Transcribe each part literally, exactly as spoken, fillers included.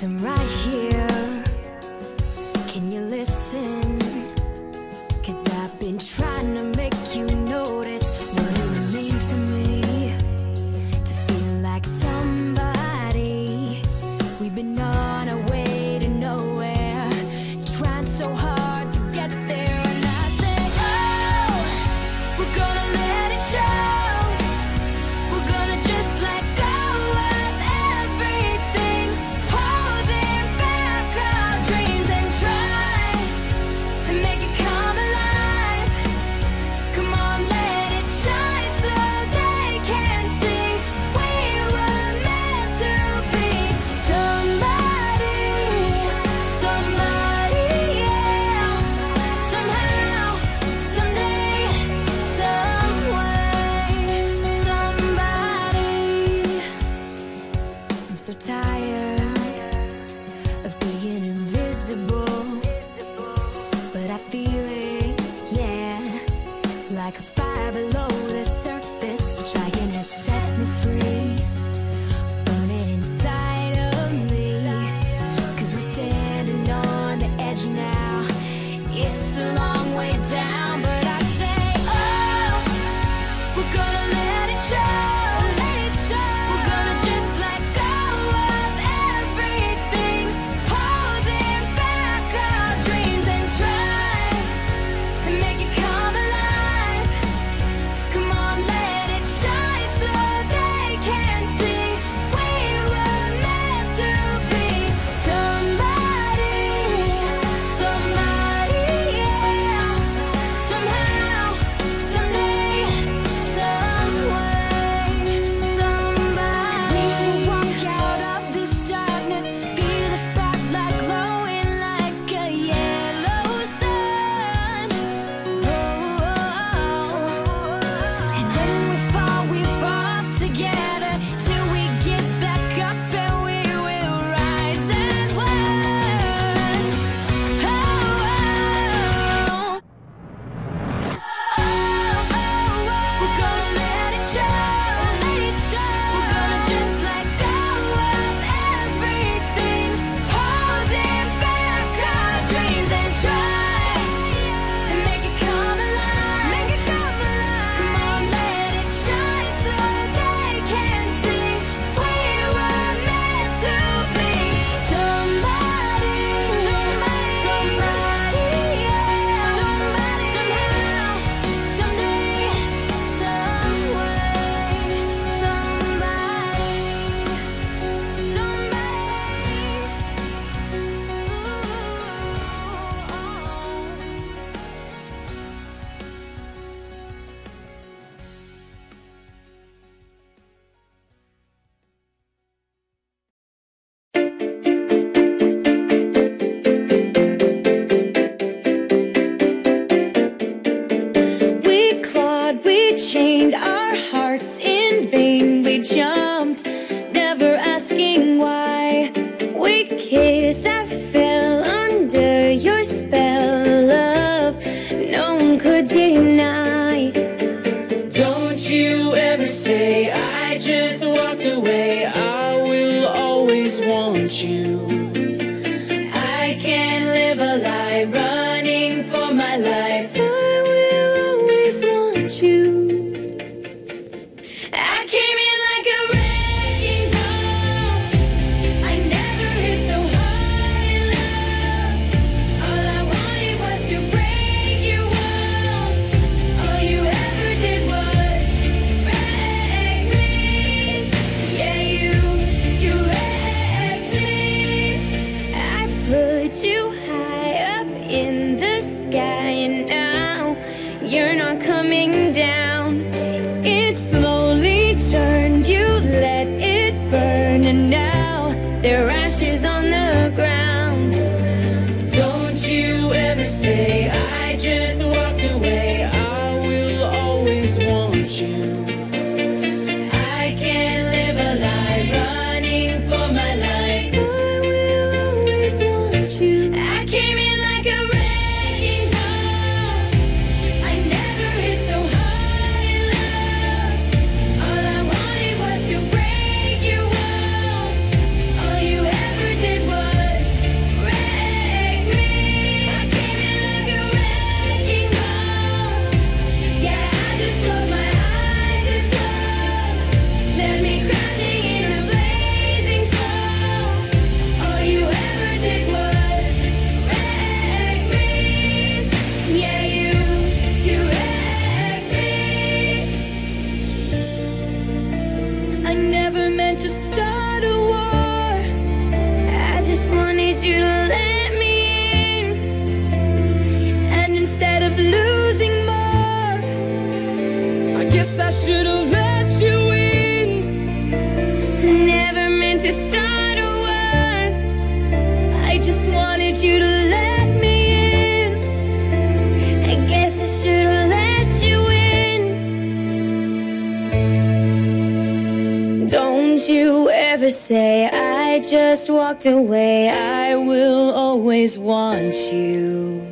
'cause I'm right here. Can you listen? 'Cause I've been trying to make you notice what it would mean to me to feel like somebody. We've been on our way to nowhere, trying so hard to get there. And I say, oh, we're gonna let it show. We're gonna just let go of everything, holding back our dreams, and try and make it come alive. Come on, let it shine so they can see we were meant to be somebody, somebody, yeah. Somehow, someday, some way, somebody. I'm so tired of being invisible, but I feel it, yeah, like a fire below the surface, trying to set me free, burning inside of me. 'Cause we're standing on the edge now. It's a long way down, but I say, oh, we're gonna let it show. Let it show. We're gonna just let go of everything, holding back our dreams, and try and make it come alive. Come on, let it shine so they can see we were meant to be somebody, somebody, yeah. Somehow, someday, some way, somebody. We will walk out of this darkness, feel the spotlight glowing like a yellow sun. Oh, and when we fall, we fall together till we get back up, and we will rise as one. Oh, oh, oh, we're gonna let it show. Let it show. We're gonna just let go of everything, holding back our dreams, and try and make it come alive. Make it come alive. Come on, let it shine so they can see we were meant to be somebody, somebody, somebody, yeah. Somebody, somehow, someday, some way, somebody, we clawed, we chained our hearts in vain. We jumped, never asking why. We kissed, I fell under your spell, love no one could deny. Don't you ever say I just walked away. I will always want you. I can't live a lie running for my life. I will always want you. I came in like a wrecking ball. I never hit so hard in love. All I wanted was to break your walls. All you ever did was wreck me. Yeah, you, you wrecked me. wanted you to let me in, and instead of losing more, I guess I should have let you in. I never meant to start a war. I just wanted you to let me in. I guess I should have let you in. Don't you ever say I just walked away. I will always want you.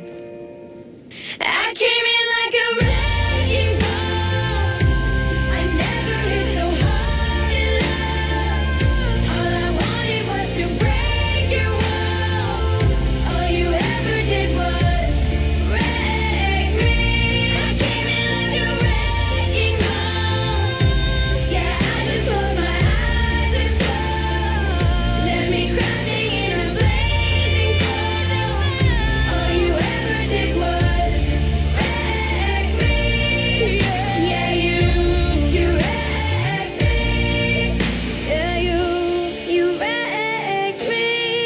I came in like a wrecking ball. I never hit so hard in love. All I wanted was to break your walls. All you ever did was wreck me. I came in like a wrecking ball. Yeah, I just closed my eyes and saw. Left me crashing in a blazing fall. All you ever did was wreck me. Yeah, you, you wrecked me. Yeah, you, you wrecked me.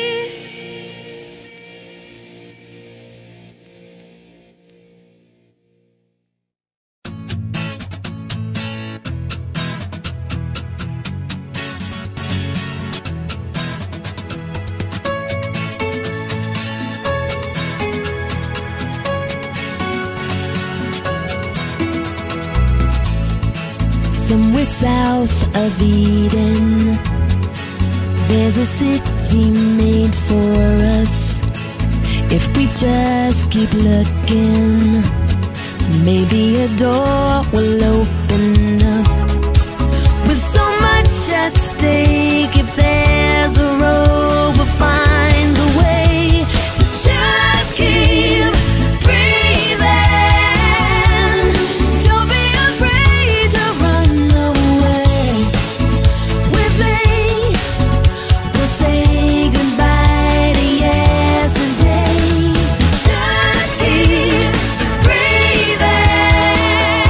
Somewhere south of Eden, there's a city made for us. If we just keep looking, maybe a door will open up. With so much at stake, if there's a road, we'll find the way to just keep breathing. Don't be afraid to run away with me. We'll say goodbye to yesterday. Just keep breathing.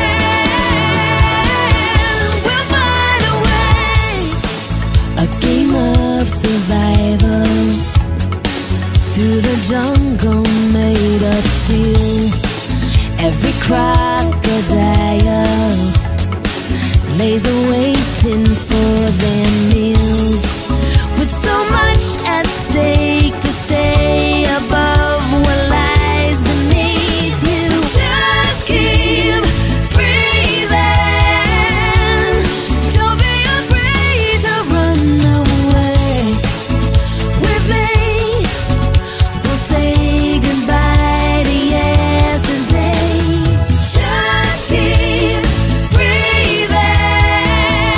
We'll find a way. A game of survival through the jungle made of steel. Every crocodile lays awaiting for their meals. With so much at stake to stay above what lies beneath you. Just keep breathing. Don't be afraid to run away with me. We'll say goodbye to yesterday. Just keep breathing.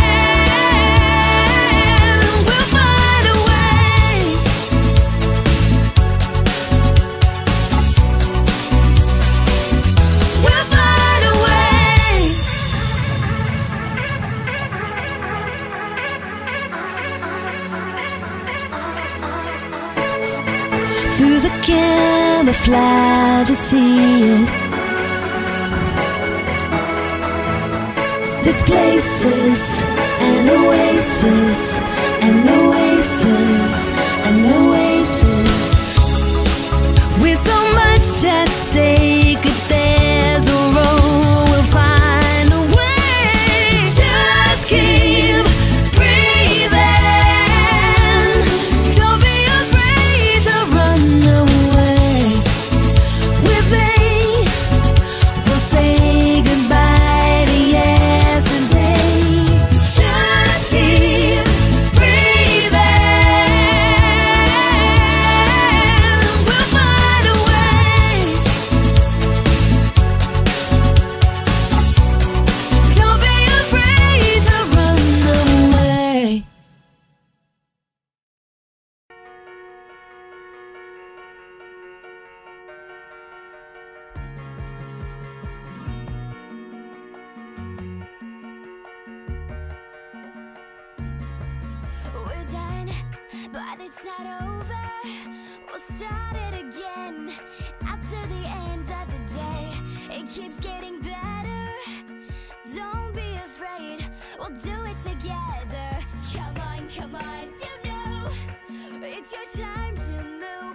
We'll find a way. We'll find a way. Through the camouflage, you see it. There's places and oasis and oasis and oasis. With so much at stake, if there's a road, we'll find a way. Just keep breathing. Don't be afraid to run away with me. We'll say goodbye to yesterday. Just keep breathing. We'll find a way. Don't be afraid to run away. We're done, but it's not over. We'll start it again. After the end of the day, it keeps getting better. Don't be afraid, we'll do it together. Come on, come on, you know it's your time to move.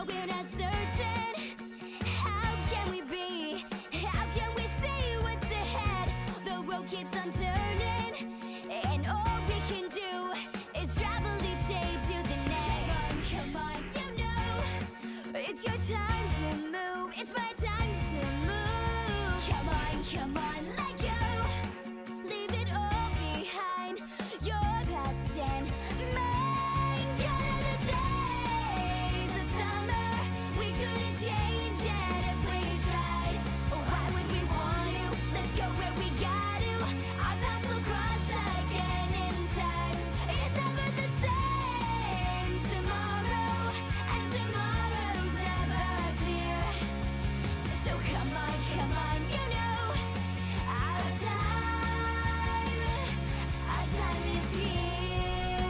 but we're not certain. How can we be? How can we see what's ahead? The road keeps on turning, and all we can do is travel each day to the next. Come on, you know it's your time to move. It's my time to move. Come on, come on, let go. Leave it all behind. Your past and mine. Gone are the days of summer. We couldn't change it if we tried. Why would we want to? Let's go where we got to. Our paths will cross again in time. It's never the same tomorrow, and tomorrow's never clear. So come on, come on, you know our time, our time is here.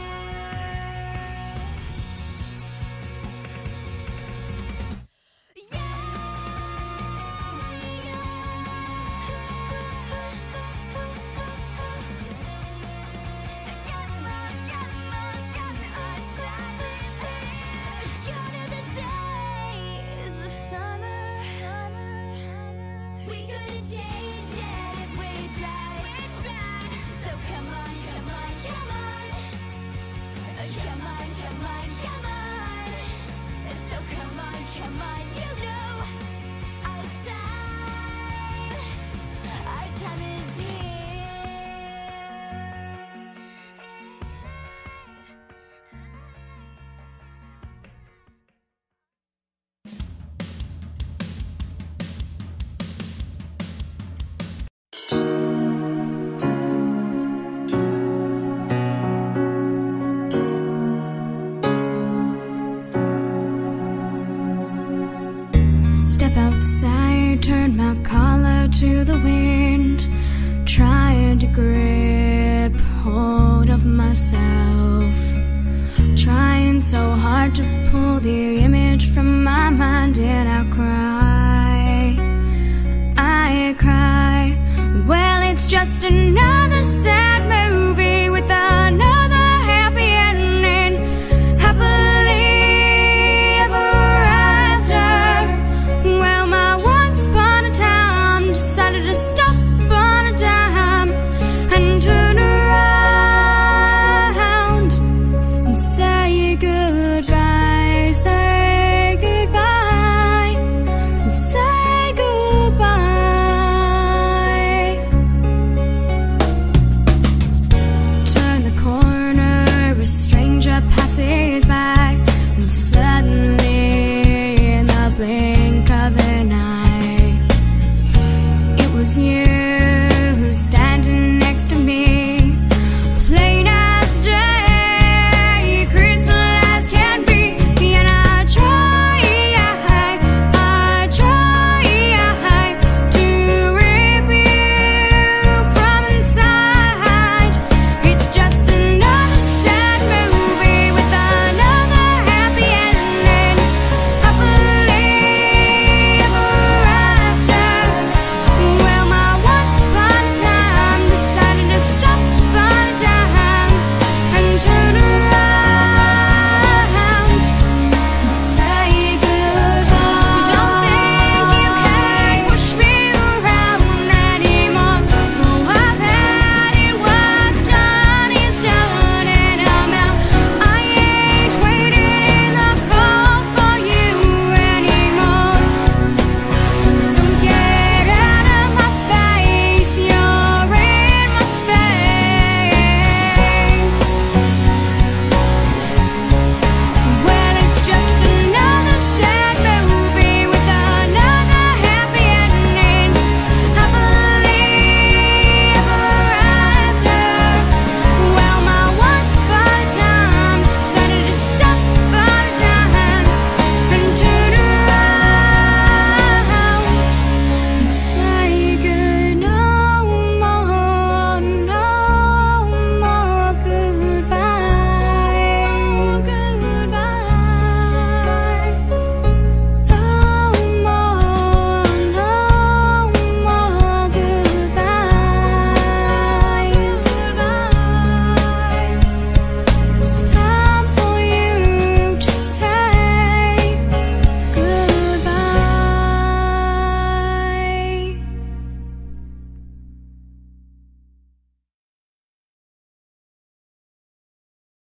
Gone are the days of summer. We couldn't change it if we tried. So come on, come on, come on. Come on, come on, come on. So come on, come on, you know our time, our time is here. Step outside, turn my collar to the wind, trying to grip hold of myself, trying so hard to pull the image from my mind, and I cry, I cry. Well, it's just another sound